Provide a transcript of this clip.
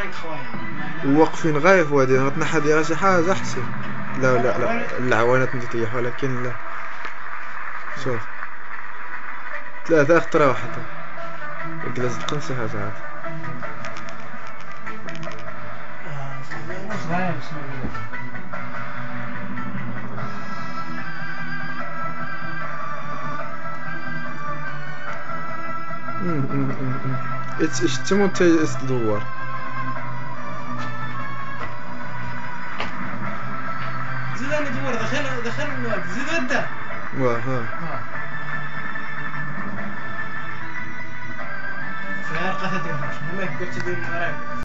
طريق خويا واقفين غايف وادي غتنحى ديها شي حاجة احسن. لا لا لا العوانات متطيح ولكن لا. شوف 3 خطرة واحدة جلست تقنصي حاجة عاد. اتشتمو تدور. زيد انا دور دخل زيد انت واه ها فارقة تدور ما قلت تدور